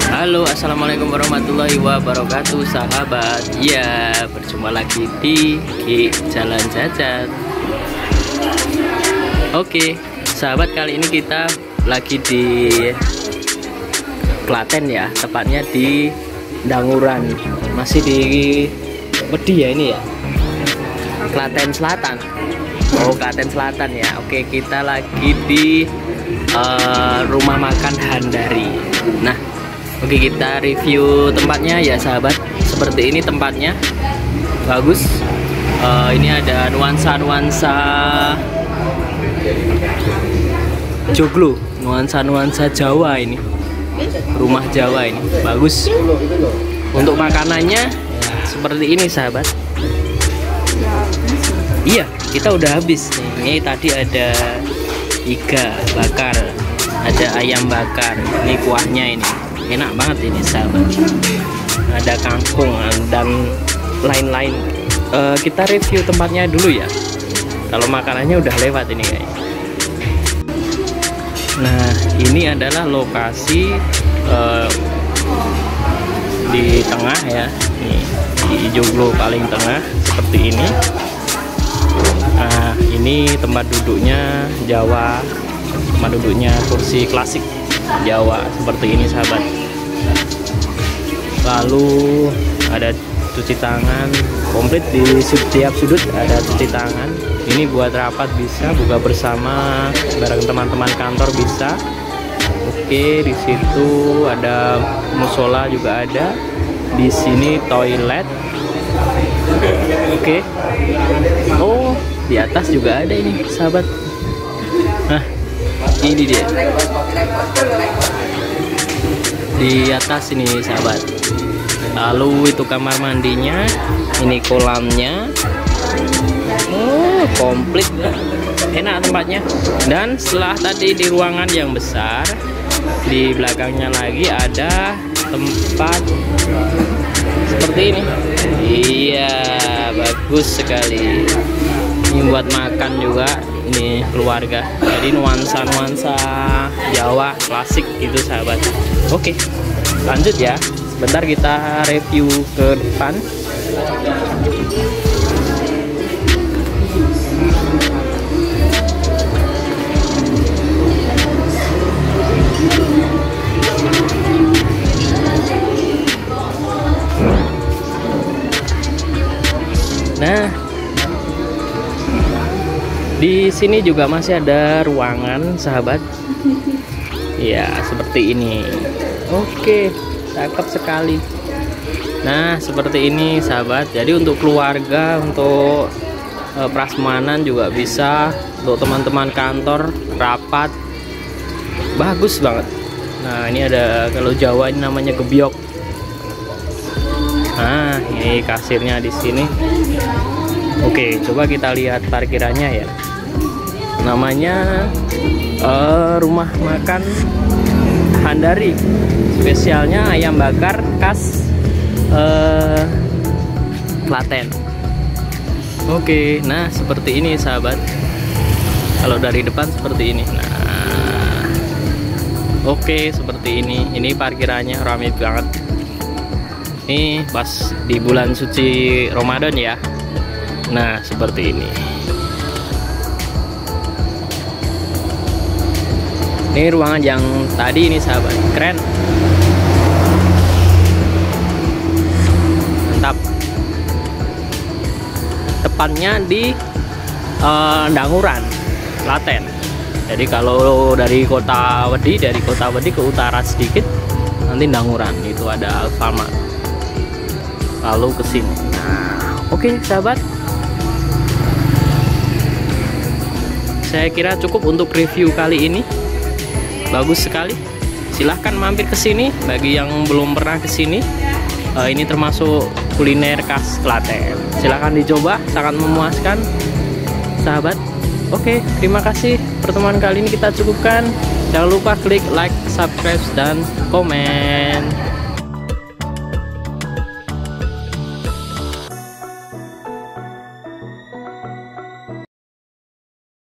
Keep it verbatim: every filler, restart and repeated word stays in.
Halo, assalamualaikum warahmatullahi wabarakatuh, sahabat. Ya, berjumpa lagi di Ki Jalan Jajan. Oke, sahabat, kali ini kita lagi di Klaten ya, tepatnya di Danguran. Masih di Wedi ya ini ya, Klaten Selatan. Oh, Klaten Selatan ya. Oke, kita lagi di uh, rumah makan Handari. Nah, oke, kita review tempatnya ya sahabat. Seperti ini tempatnya, bagus. Uh, ini ada nuansa-nuansa joglo, nuansa-nuansa Jawa ini. Rumah Jawa ini, bagus. Untuk makanannya seperti ini sahabat. Iya, kita udah habis. Ini tadi ada iga bakar, ada ayam bakar. Ini kuahnya ini. Enak banget ini sahabat. Ada kangkung dan lain-lain. uh, Kita review tempatnya dulu ya. Kalau makanannya udah lewat ini guys. Nah, ini adalah lokasi uh, di tengah ya. Nih, di joglo paling tengah seperti ini. Nah, ini tempat duduknya Jawa. Tempat duduknya kursi klasik Jawa seperti ini sahabat. Lalu ada cuci tangan komplit di setiap sudut, ada cuci tangan. Ini buat rapat bisa, buka bersama bareng teman-teman kantor bisa. Oke, di situ ada musola juga ada. Di sini toilet. Oke. Oh, di atas juga ada ini sahabat. Nah, ini dia di atas ini sahabat. Lalu itu kamar mandinya, ini kolamnya. Oh, komplit, enak tempatnya. Dan setelah tadi di ruangan yang besar, di belakangnya lagi ada tempat seperti ini. Iya, bagus sekali. Ini buat makan juga. Ini keluarga, jadi nuansa-nuansa Jawa klasik gitu sahabat. Oke, lanjut ya. Sebentar kita review ke depan. Nah, di sini juga masih ada ruangan sahabat. Ya, seperti ini. Oke, cakep sekali. Nah, seperti ini sahabat. Jadi untuk keluarga, untuk e, prasmanan juga bisa, untuk teman-teman kantor rapat, bagus banget. Nah, ini ada, kalau Jawa ini namanya gebyok. Nah, ini kasirnya di sini. Oke, coba kita lihat parkirannya ya. Namanya uh, rumah makan Handari. Spesialnya ayam bakar khas uh, Klaten. Oke, nah seperti ini sahabat. Kalau dari depan seperti ini. Nah, oke, seperti ini. Ini parkirannya ramai banget. Ini pas di bulan suci Ramadan ya. Nah, seperti ini. Ini ruangan yang tadi ini sahabat, keren. Mantap. Tepatnya di uh, Danguran, Klaten. Jadi kalau dari kota Wedi, dari kota Wedi ke utara sedikit, nanti Danguran itu ada Alfamart. Lalu ke sini. Nah, oke sahabat. Saya kira cukup untuk review kali ini. Bagus sekali. Silahkan mampir ke sini bagi yang belum pernah ke sini. Uh, ini termasuk kuliner khas Klaten. Silahkan dicoba, sangat memuaskan, sahabat. Oke, terima kasih. Pertemuan kali ini kita cukupkan. Jangan lupa klik like, subscribe, dan komen.